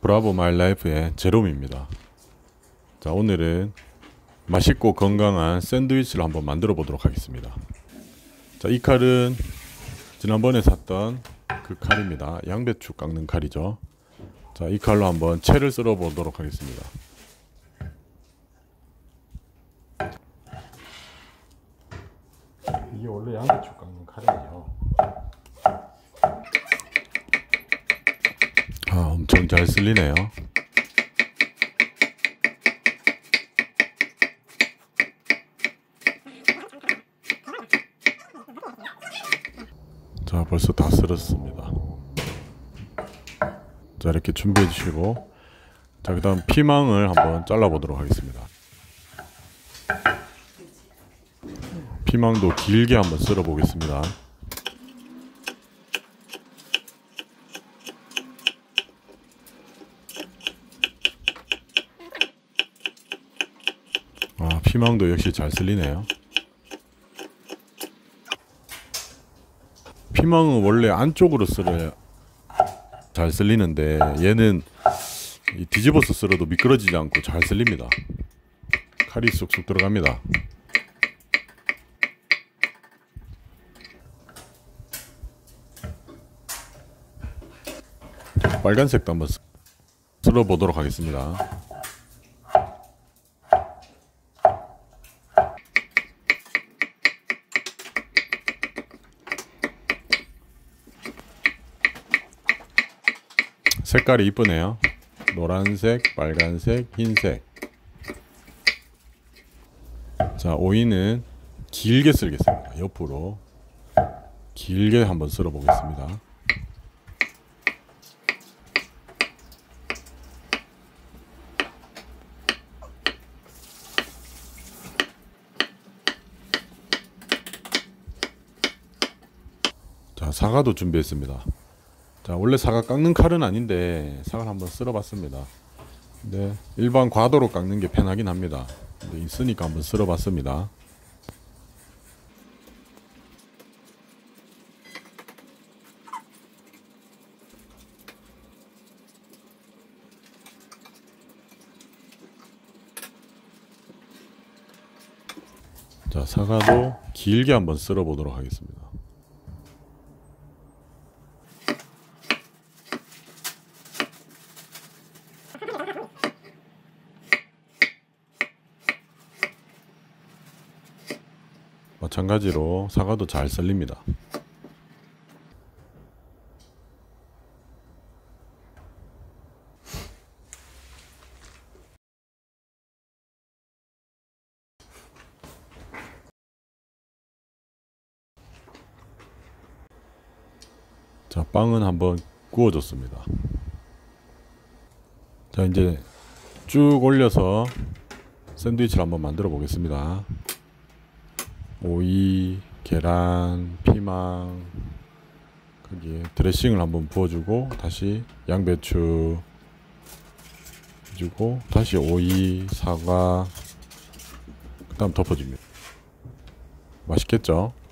브라보 마이 라이프의 제롬입니다. 자, 오늘은 맛있고 건강한 샌드위치를 한번 만들어 보도록 하겠습니다. 자, 이 칼은 지난번에 샀던 그 칼입니다. 양배추 깎는 칼이죠. 자, 이 칼로 한번 채를 썰어 보도록 하겠습니다. 이게 원래 양배추 깎는 칼이에요. 엄청 잘 쓸리네요. 자, 벌써 다 썰었습니다. 자, 이렇게 준비해 주시고, 자, 그 다음 피망을 한번 잘라 보도록 하겠습니다. 피망도 길게 한번 썰어 보겠습니다. 피망도 역시 잘 쓸리네요. 피망은 원래 안쪽으로 썰어야 잘 쓸리는데 얘는 뒤집어서 썰어도 미끄러지지 않고 잘 쓸립니다. 칼이 쑥쑥 들어갑니다. 빨간색도 한번 썰어 보도록 하겠습니다. 색깔이 이쁘네요. 노란색, 빨간색, 흰색. 자, 오이는 길게 썰겠습니다. 옆으로 길게 한번 썰어 보겠습니다. 자, 사과도 준비했습니다. 자, 원래 사과 깎는 칼은 아닌데 사과를 한번 썰어봤습니다. 근데 일반 과도로 깎는 게 편하긴 합니다. 근데 있으니까 한번 썰어봤습니다. 자, 사과도 길게 한번 썰어보도록 하겠습니다. 마찬가지로 사과도 잘 썰립니다. 자, 빵은 한번 구워줬습니다. 자, 이제 쭉 올려서 샌드위치를 한번 만들어 보겠습니다. 오이, 계란, 피망, 거기에 드레싱을 한번 부어주고 다시 양배추 해주고 다시 오이, 사과, 그 다음 덮어줍니다. 맛있겠죠?